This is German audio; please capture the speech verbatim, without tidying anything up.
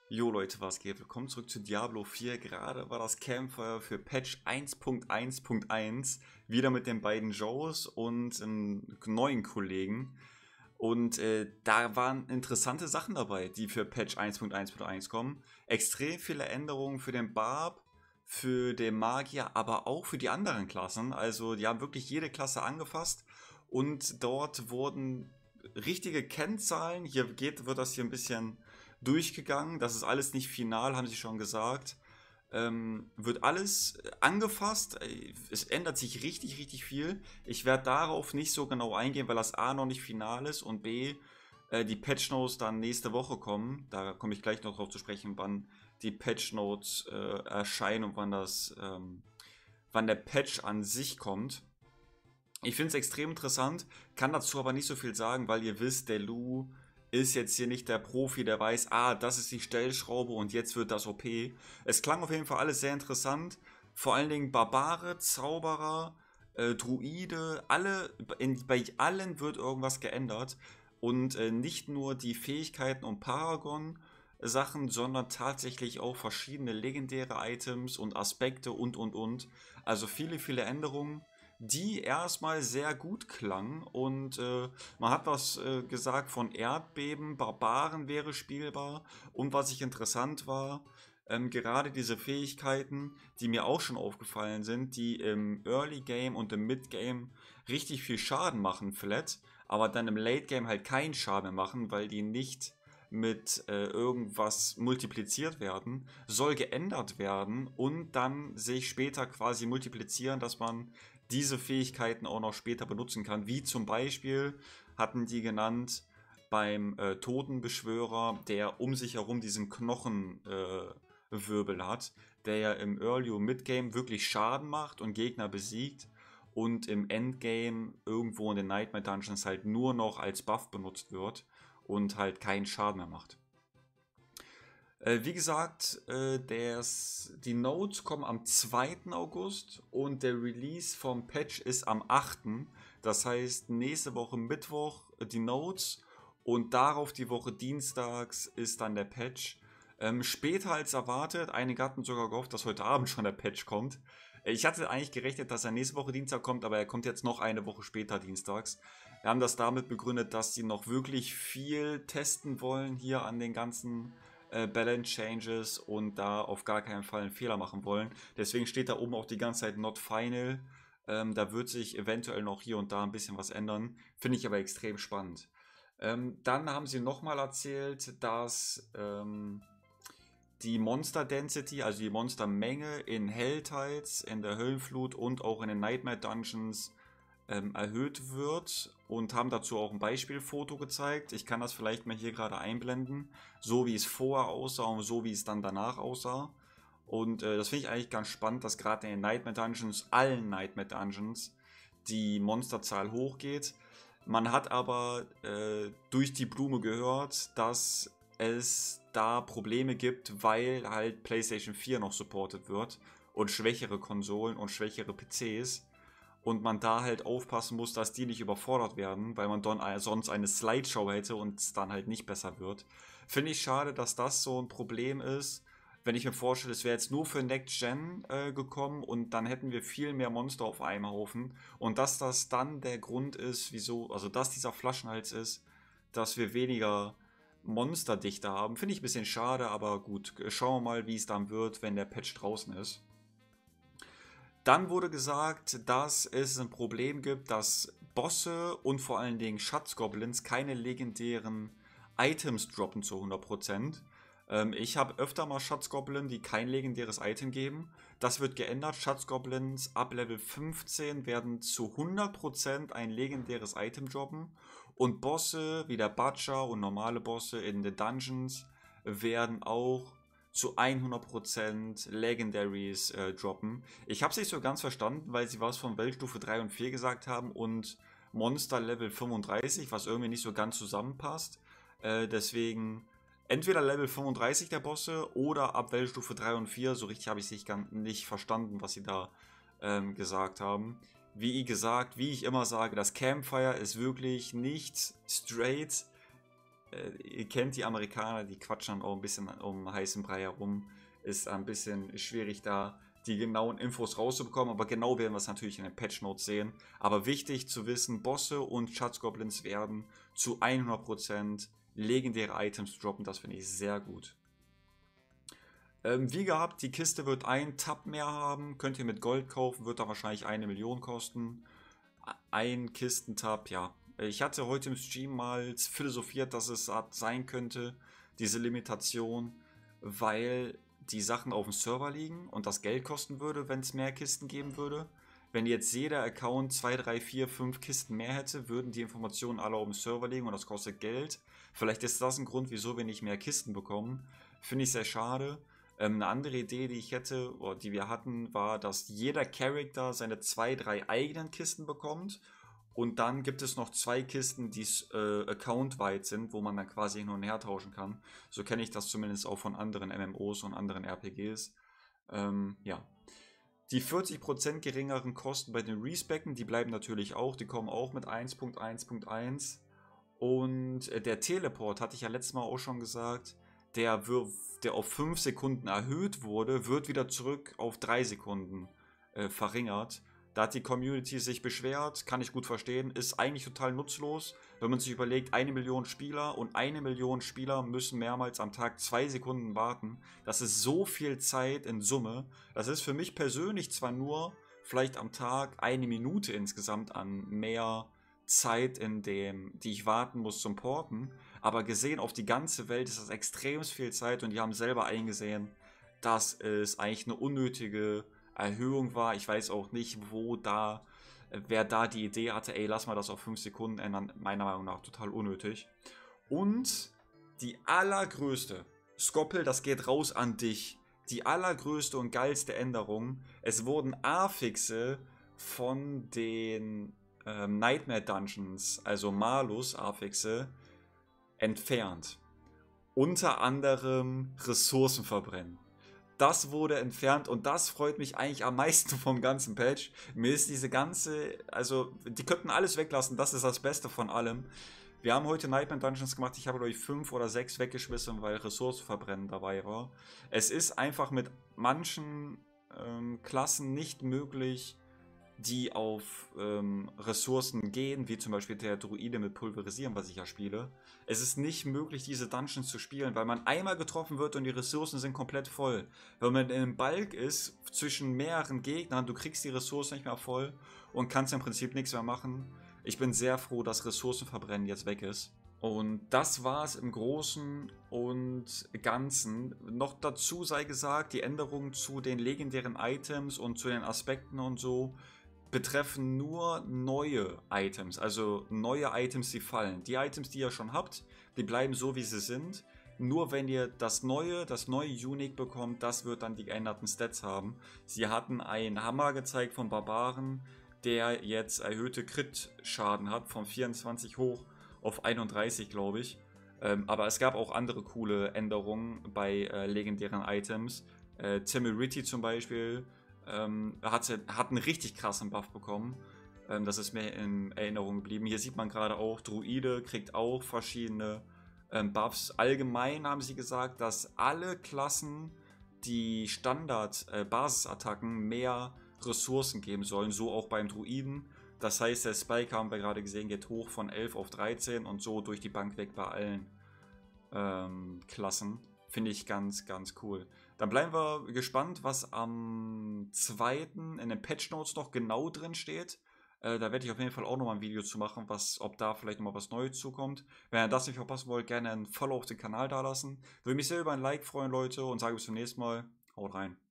Jo Leute, was geht? Willkommen zurück zu Diablo vier. Gerade war das Campfire für Patch eins Punkt eins Punkt eins. Wieder mit den beiden Joes und einem neuen Kollegen. Und äh, da waren interessante Sachen dabei, die für Patch eins Punkt eins Punkt eins kommen. Extrem viele Änderungen für den Barb, für den Magier, aber auch für die anderen Klassen. Also die haben wirklich jede Klasse angefasst. Und dort wurden richtige Kennzahlen, hier geht, wird das hier ein bisschen durchgegangen. Das ist alles nicht final, haben sie schon gesagt. Ähm, wird alles angefasst. Es ändert sich richtig, richtig viel. Ich werde darauf nicht so genau eingehen, weil das A noch nicht final ist und B, äh, die Patch Notes dann nächste Woche kommen. Da komme ich gleich noch drauf zu sprechen, wann die Patch Notes äh, erscheinen und wann das, ähm, wann der Patch an sich kommt. Ich finde es extrem interessant, kann dazu aber nicht so viel sagen, weil ihr wisst, der Lou ist jetzt hier nicht der Profi, der weiß, ah, das ist die Stellschraube und jetzt wird das O P. Es klang auf jeden Fall alles sehr interessant. Vor allen Dingen Barbare, Zauberer, äh, Druide, alle, in, bei allen wird irgendwas geändert. Und äh, nicht nur die Fähigkeiten und Paragon-Sachen, sondern tatsächlich auch verschiedene legendäre Items und Aspekte und und und. Also viele, viele Änderungen, die erstmal sehr gut klangen und äh, man hat was äh, gesagt von Erdbeben, Barbaren wäre spielbar und was ich interessant war, ähm, gerade diese Fähigkeiten, die mir auch schon aufgefallen sind, die im Early Game und im Mid Game richtig viel Schaden machen, flat, aber dann im Late Game halt keinen Schaden mehr machen, weil die nicht mit äh, irgendwas multipliziert werden, soll geändert werden und dann sich später quasi multiplizieren, dass man diese Fähigkeiten auch noch später benutzen kann. Wie zum Beispiel hatten die genannt beim äh, Totenbeschwörer, der um sich herum diesen Knochenwirbel äh, Wirbel hat, der ja im Early- und Mid-Game wirklich Schaden macht und Gegner besiegt und im Endgame irgendwo in den Nightmare Dungeons halt nur noch als Buff benutzt wird und halt keinen Schaden mehr macht. Äh, wie gesagt, äh, des, die Notes kommen am zweiten August und der Release vom Patch ist am achten Das heißt, nächste Woche Mittwoch äh, die Notes und darauf die Woche Dienstags ist dann der Patch. Ähm, später als erwartet, einige hatten sogar gehofft, dass heute Abend schon der Patch kommt. Äh, Ich hatte eigentlich gerechnet, dass er nächste Woche Dienstag kommt, aber er kommt jetzt noch eine Woche später dienstags. Wir haben das damit begründet, dass sie noch wirklich viel testen wollen hier an den ganzen äh, Balance Changes und da auf gar keinen Fall einen Fehler machen wollen. Deswegen steht da oben auch die ganze Zeit Not Final. Ähm, da wird sich eventuell noch hier und da ein bisschen was ändern. Finde ich aber extrem spannend. Ähm, dann haben sie nochmal erzählt, dass ähm, die Monster Density, also die Monstermenge in Helltides, in der Höllenflut und auch in den Nightmare Dungeons ähm, erhöht wird und haben dazu auch ein Beispielfoto gezeigt. Ich kann das vielleicht mal hier gerade einblenden, so wie es vorher aussah und so wie es dann danach aussah. Und äh, das finde ich eigentlich ganz spannend, dass gerade in den Nightmare Dungeons, allen Nightmare Dungeons, die Monsterzahl hochgeht. Man hat aber äh, durch die Blume gehört, dass es da Probleme gibt, weil halt PlayStation vier noch supportet wird und schwächere Konsolen und schwächere P Cs und man da halt aufpassen muss, dass die nicht überfordert werden, weil man dann sonst eine Slideshow hätte und es dann halt nicht besser wird. Finde ich schade, dass das so ein Problem ist. Wenn ich mir vorstelle, es wäre jetzt nur für Next Gen äh, gekommen und dann hätten wir viel mehr Monster auf einem Haufen und dass das dann der Grund ist, wieso, also dass dieser Flaschenhals ist, dass wir weniger Monsterdichte haben, finde ich ein bisschen schade, aber gut, schauen wir mal, wie es dann wird, wenn der Patch draußen ist. Dann wurde gesagt, dass es ein Problem gibt, dass Bosse und vor allen Dingen Schatzgoblins keine legendären Items droppen zu hundert Prozent. Ähm, ich habe öfter mal Schatzgoblin, die kein legendäres Item geben. Das wird geändert. Schatzgoblins ab Level fünfzehn werden zu hundert Prozent ein legendäres Item droppen. Und Bosse wie der Butcher und normale Bosse in den Dungeons werden auch zu hundert Prozent Legendaries äh, droppen. Ich habe es nicht so ganz verstanden, weil sie was von Weltstufe drei und vier gesagt haben und Monster Level fünfunddreißig, was irgendwie nicht so ganz zusammenpasst. Äh, deswegen entweder Level fünfunddreißig der Bosse oder ab Weltstufe drei und vier. So richtig habe ich es nicht, nicht verstanden, was sie da ähm, gesagt haben. Wie gesagt, wie ich immer sage, das Campfire ist wirklich nicht straight äh, ihr kennt die Amerikaner, die quatschen dann auch ein bisschen um heißen Brei herum. Ist ein bisschen schwierig da die genauen Infos rauszubekommen, aber genau werden wir es natürlich in den Patch Notes sehen. Aber wichtig zu wissen, Bosse und Schatzgoblins werden zu hundert Prozent legendäre Items droppen, das finde ich sehr gut. Ähm, wie gehabt, die Kiste wird einen Tab mehr haben, könnt ihr mit Gold kaufen, wird da wahrscheinlich eine Million kosten. Ein Kistentab, ja. Ich hatte heute im Stream mal philosophiert, dass es sein könnte, diese Limitation, weil die Sachen auf dem Server liegen und das Geld kosten würde, wenn es mehr Kisten geben würde. Wenn jetzt jeder Account zwei, drei, vier, fünf Kisten mehr hätte, würden die Informationen alle auf dem Server liegen und das kostet Geld. Vielleicht ist das ein Grund, wieso wir nicht mehr Kisten bekommen. Finde ich sehr schade. Ähm, eine andere Idee, die ich hätte, oder die wir hatten, war, dass jeder Charakter seine zwei, drei eigenen Kisten bekommt. Und dann gibt es noch zwei Kisten, die äh, accountweit sind, wo man dann quasi hin und her tauschen kann. So kenne ich das zumindest auch von anderen M M Os und anderen R P Gs. Ähm, ja. Die vierzig Prozent geringeren Kosten bei den Respecken, die bleiben natürlich auch. Die kommen auch mit eins Punkt eins Punkt eins. Und äh, der Teleport, hatte ich ja letztes Mal auch schon gesagt, der, der auf fünf Sekunden erhöht wurde, wird wieder zurück auf drei Sekunden äh, verringert. Da hat die Community sich beschwert, kann ich gut verstehen, ist eigentlich total nutzlos, wenn man sich überlegt, eine Million Spieler und eine Million Spieler müssen mehrmals am Tag zwei Sekunden warten. Das ist so viel Zeit in Summe. Das ist für mich persönlich zwar nur vielleicht am Tag eine Minute insgesamt an mehr Zeit, in dem, die ich warten muss zum Porten, aber gesehen auf die ganze Welt ist das extrem viel Zeit und die haben selber eingesehen, dass es eigentlich eine unnötige Erhöhung war. Ich weiß auch nicht, wo da, wer da die Idee hatte, ey, lass mal das auf fünf Sekunden ändern. Meiner Meinung nach total unnötig. Und die allergrößte, Skoppel, das geht raus an dich. Die allergrößte und geilste Änderung, es wurden Affixe von den ähm, Nightmare Dungeons, also Malus Affixe, entfernt. Unter anderem Ressourcen verbrennen. Das wurde entfernt und das freut mich eigentlich am meisten vom ganzen Patch. Mir ist diese ganze, also die könnten alles weglassen, das ist das Beste von allem. Wir haben heute Nightmare Dungeons gemacht, ich habe glaube ich fünf oder sechs weggeschmissen, weil Ressourcenverbrennen dabei war. Es ist einfach mit manchen ähm, Klassen nicht möglich, die auf ähm, Ressourcen gehen, wie zum Beispiel der Druide mit Pulverisieren, was ich ja spiele. Es ist nicht möglich, diese Dungeons zu spielen, weil man einmal getroffen wird und die Ressourcen sind komplett voll. Wenn man in einem Balk ist, zwischen mehreren Gegnern, du kriegst die Ressourcen nicht mehr voll und kannst im Prinzip nichts mehr machen. Ich bin sehr froh, dass Ressourcenverbrennen jetzt weg ist. Und das war es im Großen und Ganzen. Noch dazu sei gesagt, die Änderungen zu den legendären Items und zu den Aspekten und so betreffen nur neue Items, also neue Items, die fallen. Die Items, die ihr schon habt, die bleiben so, wie sie sind. Nur wenn ihr das neue, das neue Unique bekommt, das wird dann die geänderten Stats haben. Sie hatten einen Hammer gezeigt von Barbaren, der jetzt erhöhte Crit-Schaden hat, von vierundzwanzig hoch auf einunddreißig, glaube ich. Ähm, aber es gab auch andere coole Änderungen bei äh, legendären Items. Äh, Temerity zum Beispiel ähm, hat, hat einen richtig krassen Buff bekommen. Ähm, das ist mir in Erinnerung geblieben. Hier sieht man gerade auch, Druide kriegt auch verschiedene ähm, Buffs. Allgemein haben sie gesagt, dass alle Klassen, die Standard-Basisattacken äh, mehr Ressourcen geben sollen, so auch beim Druiden. Das heißt, der Spike, haben wir gerade gesehen, geht hoch von elf auf dreizehn und so durch die Bank weg bei allen ähm, Klassen. Finde ich ganz, ganz cool. Dann bleiben wir gespannt, was am zweiten in den Patch Notes noch genau drin steht. Äh, da werde ich auf jeden Fall auch nochmal ein Video zu machen, was, ob da vielleicht nochmal was Neues zukommt. Wenn ihr das nicht verpassen wollt, gerne ein Follow auf den Kanal da lassen. Würde mich sehr über ein Like freuen, Leute, und sage bis zum nächsten Mal. Haut rein.